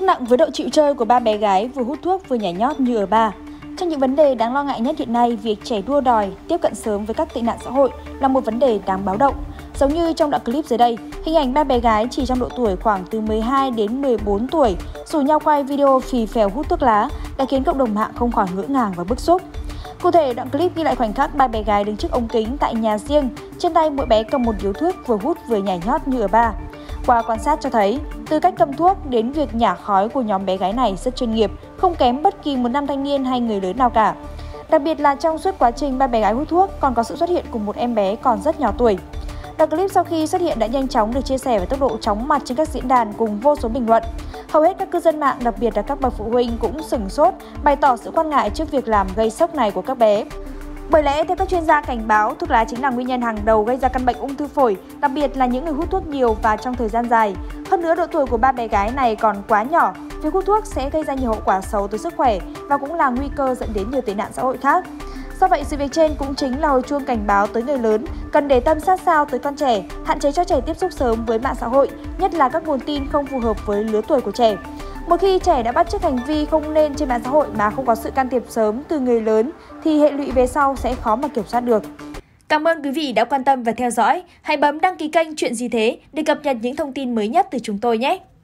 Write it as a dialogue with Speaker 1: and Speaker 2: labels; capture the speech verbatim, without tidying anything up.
Speaker 1: nặng với độ chịu chơi của ba bé gái vừa hút thuốc vừa nhảy nhót như ở ba. Trong những vấn đề đáng lo ngại nhất hiện nay, việc trẻ đua đòi, tiếp cận sớm với các tệ nạn xã hội là một vấn đề đáng báo động. Giống như trong đoạn clip dưới đây, hình ảnh ba bé gái chỉ trong độ tuổi khoảng từ mười hai đến mười bốn tuổi rủ nhau quay video phì phèo hút thuốc lá đã khiến cộng đồng mạng không khỏi ngỡ ngàng và bức xúc. Cụ thể, đoạn clip ghi lại khoảnh khắc ba bé gái đứng trước ống kính tại nhà riêng, trên tay mỗi bé cầm một điếu thuốc vừa hút vừa nhảy nhót như ở ba. Qua quan sát cho thấy, từ cách cầm thuốc đến việc nhả khói của nhóm bé gái này rất chuyên nghiệp, không kém bất kỳ một nam thanh niên hay người lớn nào cả. Đặc biệt là trong suốt quá trình ba bé gái hút thuốc còn có sự xuất hiện của một em bé còn rất nhỏ tuổi. Đoạn clip sau khi xuất hiện đã nhanh chóng được chia sẻ với tốc độ chóng mặt trên các diễn đàn cùng vô số bình luận. Hầu hết các cư dân mạng, đặc biệt là các bậc phụ huynh cũng sửng sốt, bày tỏ sự quan ngại trước việc làm gây sốc này của các bé. Bởi lẽ, theo các chuyên gia cảnh báo, thuốc lá chính là nguyên nhân hàng đầu gây ra căn bệnh ung thư phổi, đặc biệt là những người hút thuốc nhiều và trong thời gian dài. Hơn nữa, độ tuổi của ba bé gái này còn quá nhỏ, việc hút thuốc sẽ gây ra nhiều hậu quả xấu tới sức khỏe và cũng là nguy cơ dẫn đến nhiều tệ nạn xã hội khác. Do vậy, sự việc trên cũng chính là hồi chuông cảnh báo tới người lớn, cần để tâm sát sao tới con trẻ, hạn chế cho trẻ tiếp xúc sớm với mạng xã hội, nhất là các nguồn tin không phù hợp với lứa tuổi của trẻ. Một khi trẻ đã bắt chước hành vi không nên trên mạng xã hội mà không có sự can thiệp sớm từ người lớn thì hệ lụy về sau sẽ khó mà kiểm soát được. Cảm ơn quý vị đã quan tâm và theo dõi. Hãy bấm đăng ký kênh Chuyện Gì Thế để cập nhật những thông tin mới nhất từ chúng tôi nhé!